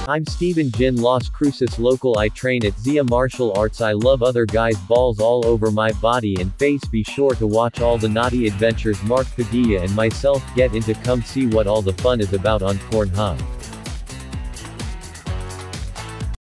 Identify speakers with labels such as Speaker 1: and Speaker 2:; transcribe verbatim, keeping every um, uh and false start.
Speaker 1: I'm Steven Ginn Las Cruces local. I train at Zia Martial Arts. I love other guys' balls all over my body and face. Be sure to watch all the naughty adventures Mark Padilla and myself get into. Come see what all the fun is about on Pornhub.